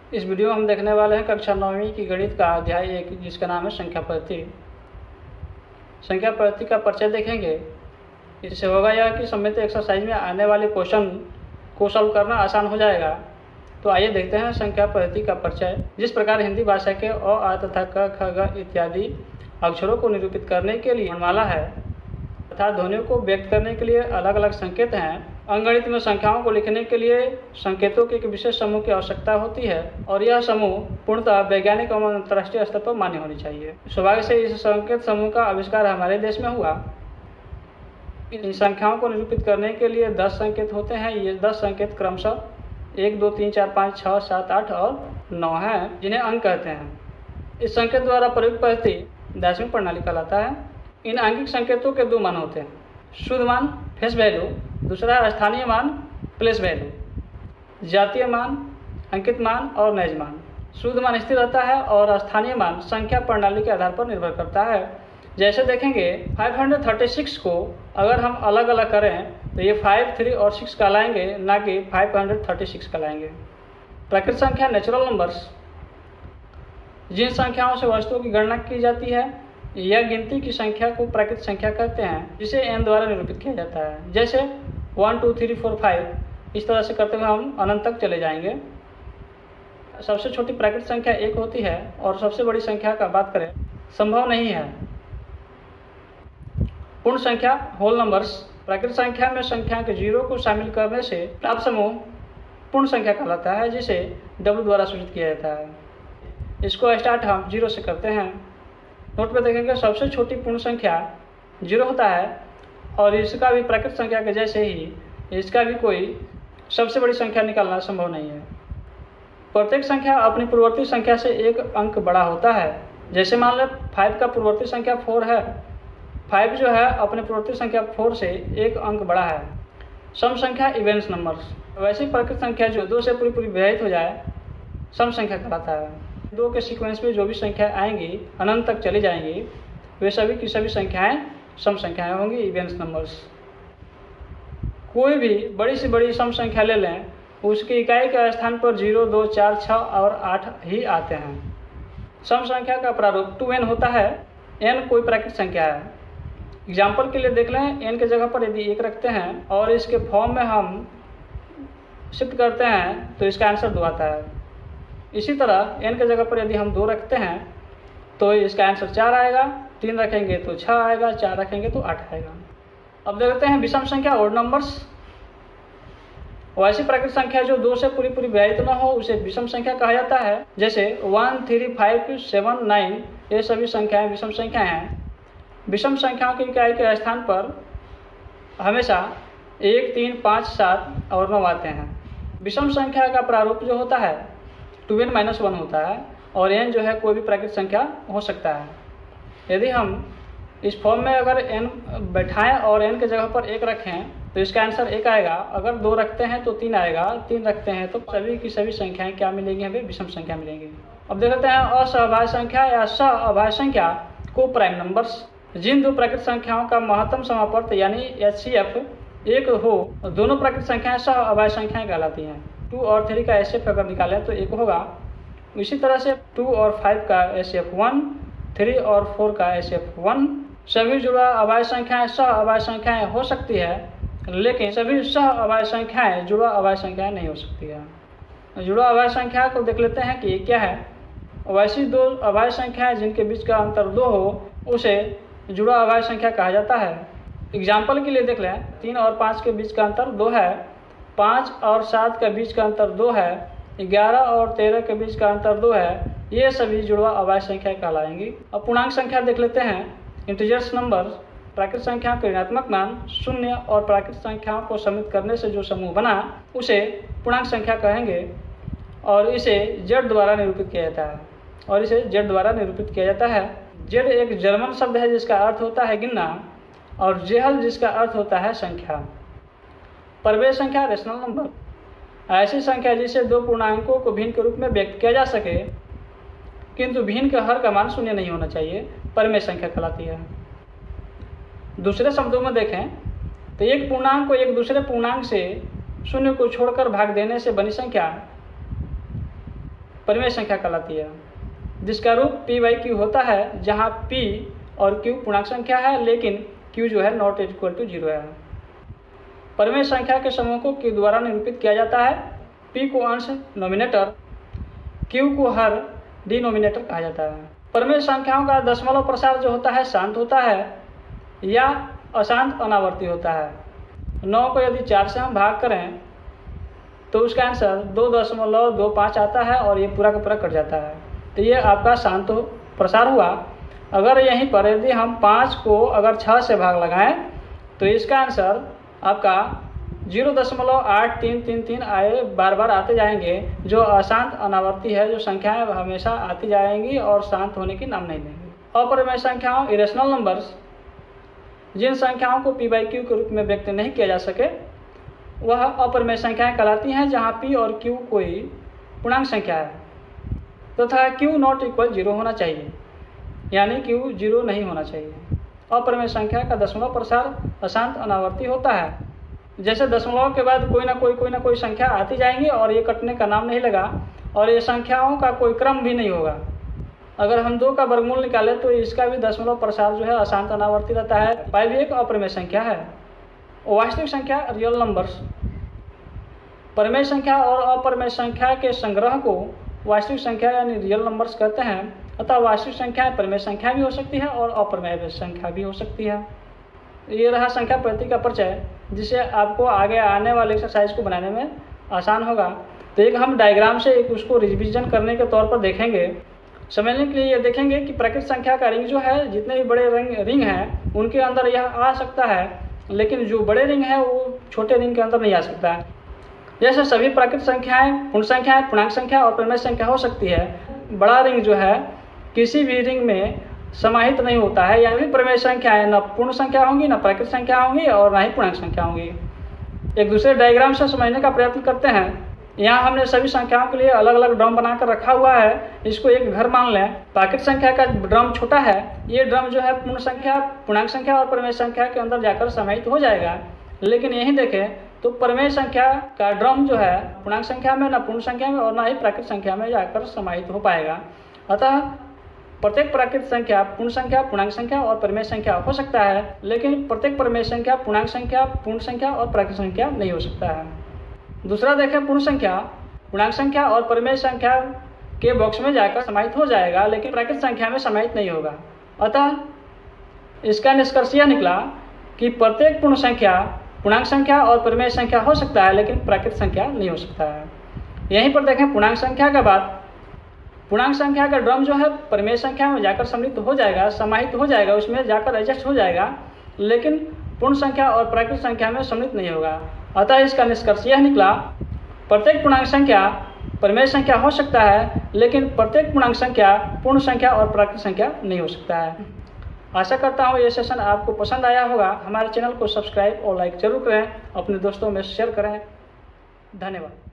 इस वीडियो में हम देखने वाले हैं कक्षा 9वीं की गणित का अध्याय 1, जिसका नाम है संख्या पद्धति। संख्या पद्धति का परिचय देखेंगे। इससे होगा यह कि संबंधित एक्सरसाइज में आने वाले क्वेश्चन को सॉल्व करना आसान हो जाएगा। तो आइए देखते हैं संख्या पद्धति का परिचय। जिस प्रकार हिंदी भाषा के अ, आ तथा क, ख, ग इत्यादि अक्षरों को निरूपित करने के लिए वर्णमाला है तथा ध्वनियों को व्यक्त करने के लिए अलग अलग संकेत हैं, अंकगणित में संख्याओं को लिखने के लिए संकेतों के एक विशेष समूह की आवश्यकता होती है और यह समूह पूर्णतः वैज्ञानिक और अंतर्राष्ट्रीय स्तर पर मान्य होनी चाहिए। सौभाग्य से इस संकेत समूह का आविष्कार हमारे देश में हुआ। इन संख्याओं को निरूपित करने के लिए 10 संकेत होते हैं। ये 10 संकेत क्रमशः 1, 2, 3, 4, 5, 6, 7, 8 और 9 हैं, जिन्हें अंक कहते हैं। इस संकेत द्वारा प्रयुक्त पद्धति 10वीं प्रणाली कहलाता है। इन आंगिक संकेतों के 2 मान होते हैं, शुद्ध मान फेस वैल्यू, दूसरा स्थानीय मान प्लेस वैल्यू, जातीय मान, अंकित मान और नैज मान। शुद्ध मान स्थिर रहता है और स्थानीय मान संख्या प्रणाली के आधार पर निर्भर करता है। जैसे देखेंगे 536 को अगर हम अलग अलग करें तो ये 5, 3 और 6 कहलाएंगे, ना कि 536 कहलाएंगे। प्राकृत संख्या नेचुरल नंबर्स, जिन संख्याओं से वस्तुओं की गणना की जाती है या गिनती की संख्या को प्राकृत संख्या कहते हैं, जिसे n द्वारा निरूपित किया जाता है। जैसे 1, 2, 3, 4, 5 इस तरह से करते हुए हम अनंत तक चले जाएंगे। सबसे छोटी प्राकृत संख्या 1 होती है और सबसे बड़ी संख्या का बात करें संभव नहीं है। पूर्ण संख्या होल नंबर्स, प्राकृत संख्या में संख्या के 0 को शामिल करने से प्राप्त समूह पूर्ण संख्या कहलाता है, जिसे W द्वारा सूचित किया जाता है। इसको स्टार्ट हम 0 से करते हैं। नोट पे देखेंगे सबसे छोटी पूर्ण संख्या 0 होता है और इसका भी प्राकृत संख्या के जैसे ही इसका भी कोई सबसे बड़ी संख्या निकालना संभव नहीं है। प्रत्येक संख्या अपनी पूर्ववर्ती संख्या से एक अंक बड़ा होता है। जैसे मान लें 5 का पूर्ववर्ती संख्या 4 है, 5 जो है अपने पूर्ववर्ती संख्या 4 से एक अंक बड़ा है। सम संख्या इवेंट्स नंबर्स, वैसी प्राकृत संख्या जो 2 से पूरी विभाजित हो जाए सम संख्या कहलाता है। 2 के सीक्वेंस में जो भी संख्या आएंगी अनंत तक चली जाएंगी, वे सभी की सभी संख्याएं सम संख्याएं होंगी, इवेंट्स नंबर्स। कोई भी बड़ी से बड़ी सम संख्या ले लें, उसकी इकाई के स्थान पर 0, 2, 4, 6 और 8 ही आते हैं। सम संख्या का प्रारूप 2n होता है। n कोई प्राकृत संख्या है। एग्जाम्पल के लिए देख लें, n के जगह पर यदि 1 रखते हैं और इसके फॉर्म में हम शिफ्ट करते हैं तो इसका आंसर 2 आता है। इसी तरह n के जगह पर यदि हम 2 रखते हैं तो इसका आंसर 4 आएगा, 3 रखेंगे तो 6 आएगा, 4 रखेंगे तो 8 आएगा। अब देखते हैं विषम संख्या ओड नंबर्स। वैसी प्राकृत संख्या जो 2 से पूरी विभाजित न हो उसे विषम संख्या कहा जाता है। जैसे 1, 3, 5, 7, 9 ये सभी संख्याएं विषम संख्याएं हैं। विषम संख्याओं की इकाई के स्थान पर हमेशा 1, 3, 5, 7 और 9 आते हैं। विषम संख्या का प्रारूप जो होता है 2n-1 होता है और n जो है कोई भी प्राकृत संख्या हो सकता है। यदि हम इस फॉर्म में अगर n बैठाएं और n के जगह पर 1 रखें तो इसका आंसर 1 आएगा। अगर 2 रखते हैं तो 3 आएगा, 3 रखते हैं तो सभी की सभी संख्याएं क्या मिलेंगी, हमें विषम संख्या मिलेंगी। अब देखते हैं असहभाज्य संख्या या सहअभाज्य संख्या को प्राइम नंबर्स। जिन 2 प्राकृत संख्याओं का महत्तम समापर्त यानी HCF 1 हो, दोनों प्राकृत संख्याएं सहअभाज्य संख्याएं कहलाती हैं। 2 और 3 का HCF अगर निकालें तो 1 होगा। इसी तरह से 2 और 5 का HCF 1, 3 और 4 का HCF 1। सभी जुड़ा अभाज्य संख्याएं सहअभाज्य संख्याएं हो सकती है, लेकिन सभी सहअभाज्य संख्याएं जुड़ा अभाज्य संख्याएं नहीं हो सकती है। जुड़ा अभाज्य संख्या को देख लेते हैं कि क्या है। वैसी 2 अभाज्य संख्याएं जिनके बीच का अंतर 2 हो उसे जुड़ा अभाज्य संख्या कहा जाता है। एग्जाम्पल के लिए देख लें, 3 और 5 के बीच का अंतर 2 है, 5 और 7 के बीच का अंतर 2 है, 11 और 13 के बीच का अंतर 2 है। ये सभी जुड़वा अभाज्य संख्या कहलाएंगी। अब पूर्णांक संख्या देख लेते हैं। इंटीजर्स नंबर, प्राकृत संख्या के ऋणात्मक मान 0 और प्राकृत संख्याओं को सम्मिलित करने से जो समूह बना उसे पूर्णांक संख्या कहेंगे और इसे z द्वारा निरूपित किया जाता है। z एक जर्मन शब्द है जिसका अर्थ होता है गिनना और जेहल जिसका अर्थ होता है संख्या। परवेश संख्या रेशनल नंबर, ऐसी संख्या जिसे 2 पूर्णांकों को भिन्न के रूप में व्यक्त किया जा सके किंतु भिन्न के हर का मान 0 नहीं होना चाहिए, परमेय संख्या कहलाती है। दूसरे शब्दों में देखें तो एक पूर्णांक को एक दूसरे पूर्णांक से 0 को छोड़कर भाग देने से बनी संख्या परिमेय संख्या कहलाती है, जिसका रूप p/q होता है, जहाँ p और q पूर्णांक संख्या है लेकिन q जो है नॉट इक्वल टू 0 है। परिमेय संख्या के समूह को q द्वारा निरूपित किया जाता है। p को अंश नोमिनेटर, q को हर डिनोमिनेटर कहा जाता है। परिमेय संख्याओं का दशमलव प्रसार जो होता है शांत होता है या अशांत अनावर्ती होता है। 9 को यदि 4 से हम भाग करें तो उसका आंसर 2.25 आता है और ये पूरा का पूरा कट जाता है, तो ये आपका शांत प्रसार हुआ। अगर यहीं पर यदि हम 5 को अगर 6 से भाग लगाएं तो इसका आंसर आपका 0.8333 आए बार बार आते जाएंगे, जो अशांत अनावर्ती है, जो संख्याएं हमेशा आती जाएंगी और शांत होने की नाम नहीं लेंगी। अपरिमेय संख्याओं इरेशनल नंबर्स, जिन संख्याओं को p/q के रूप में व्यक्त नहीं किया जा सके, वह अपरिमेय संख्याएं कहलाती हैं, जहां p और q कोई पूर्णांक संख्या है तथा q नॉट इक्वल 0 होना चाहिए, यानी q 0 नहीं होना चाहिए। अपरिमेय संख्या का दशमलव प्रसार अशांत अनावर्ती होता है। जैसे दशमलव के बाद कोई ना कोई संख्या आती जाएंगी और ये कटने का नाम नहीं लगा, और ये संख्याओं का कोई क्रम भी नहीं होगा। अगर हम 2 का वर्गमूल निकालें तो इसका भी दशमलव प्रसार जो है अशांत अनावर्ती रहता है। पाई भी एक अपरिमेय संख्या है। वास्तविक संख्या रियल नंबर्स, परिमेय संख्या और अपरिमेय संख्या के संग्रह को वास्तविक संख्या यानी रियल नंबर्स कहते हैं। अतः वास्तविक संख्या परिमेय संख्या भी हो सकती है और अपरिमेय संख्या भी हो सकती है। ये रहा संख्या पद्धति का परिचय, जिसे आपको आगे आने वाले एक्सरसाइज को बनाने में आसान होगा। तो एक हम डायग्राम से एक उसको रिविजन करने के तौर पर देखेंगे। समझने के लिए ये देखेंगे कि प्राकृतिक संख्या का रिंग जो है, जितने भी बड़े रिंग हैं उनके अंदर यह आ सकता है, लेकिन जो बड़े रिंग है वो छोटे रिंग के अंदर नहीं आ सकता है। जैसे सभी प्राकृतिक संख्याएं पूर्ण संख्याएं, पूर्णांक संख्या और परिमेय संख्या हो सकती है। बड़ा रिंग जो है किसी भी रिंग में समाहित नहीं होता है, यानी परिमेय संख्याएं न पूर्ण संख्या होंगी, न प्राकृतिक संख्या होंगी और न ही पूर्णांक संख्या होंगी। एक दूसरे डायग्राम से समझने का प्रयत्न करते हैं। यहाँ हमने सभी संख्याओं के लिए अलग अलग ड्रम बनाकर रखा हुआ है। इसको एक घर मान लें। प्राकृतिक संख्या का ड्रम छोटा है, ये ड्रम जो है पूर्ण संख्या, पूर्णांक संख्या और परिमेय संख्या के अंदर जाकर समाहित हो जाएगा। लेकिन यहीं देखें तो परिमेय संख्या का ड्रम जो है पूर्णांक संख्या में, न पूर्ण संख्या में और न ही प्राकृतिक संख्या में जाकर समाहित हो पाएगा। अतः प्रत्येक प्राकृतिक संख्या पूर्ण संख्या, पूर्णांक संख्या और परिमेय संख्या हो सकता है, लेकिन प्रत्येक परिमेय संख्या पूर्णांक संख्या, पूर्ण संख्या और प्राकृतिक संख्या नहीं हो सकता है। दूसरा देखें, पूर्ण संख्या पूर्णांक संख्या और परिमेय संख्या के बॉक्स में जाकर समाहित हो जाएगा, लेकिन प्राकृतिक संख्या में समाहित नहीं होगा। अतः इसका निष्कर्ष यह निकला कि प्रत्येक पूर्ण संख्या पूर्णांक संख्या और परिमेय संख्या हो सकता है, लेकिन प्राकृतिक संख्या नहीं हो सकता है। यहीं पर देखें पूर्णांक संख्या का बात। पूर्णांक संख्या का ड्रम जो है परिमेय संख्या में जाकर सम्मिलित हो जाएगा, समाहित हो जाएगा, उसमें जाकर एडजस्ट हो जाएगा, लेकिन पूर्ण संख्या और प्राकृतिक संख्या में सम्मिलित नहीं होगा। अतः इसका निष्कर्ष यह निकला, प्रत्येक पूर्णांक संख्या परिमेय संख्या हो सकता है, लेकिन प्रत्येक पूर्णांक संख्या पूर्ण संख्या और प्राकृतिक संख्या नहीं हो सकता है। आशा करता हूँ ये सेशन आपको पसंद आया होगा। हमारे चैनल को सब्सक्राइब और लाइक जरूर करें, अपने दोस्तों में शेयर करें। धन्यवाद।